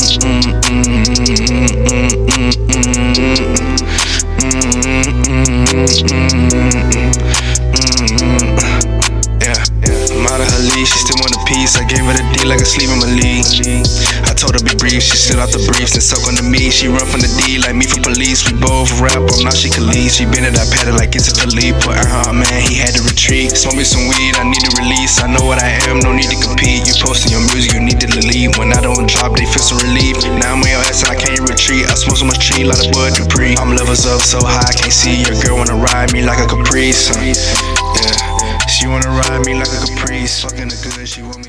I'm out of her leash, she still want a piece. I gave her the D like a sleep in my league. I told her be brief, she sit out the briefs and suck on the meat. She run from the D like me from police. We both rap, now she can leave. She been at that paddle like it's a Philippe. Put her man, he had to retreat. Smoke me some weed, I need to release. I know what I am, no need to compete. You posting your music, you need to delete. When I don't drop, they feel some relief. Now I'm on your ass and I can't retreat. I smoke so much tree, like a Bud Dupree. I'm levels up so high, I can't see. Your girl wanna ride me like a Caprice. Yeah, she wanna ride me like a Caprice. Fucking the good, she want